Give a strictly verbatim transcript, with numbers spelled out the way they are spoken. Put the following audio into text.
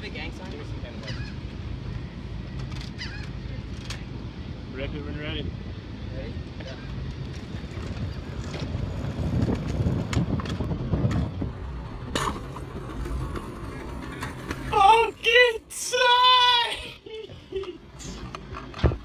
have a gang sign? Rip it when ready. Ready? Yeah.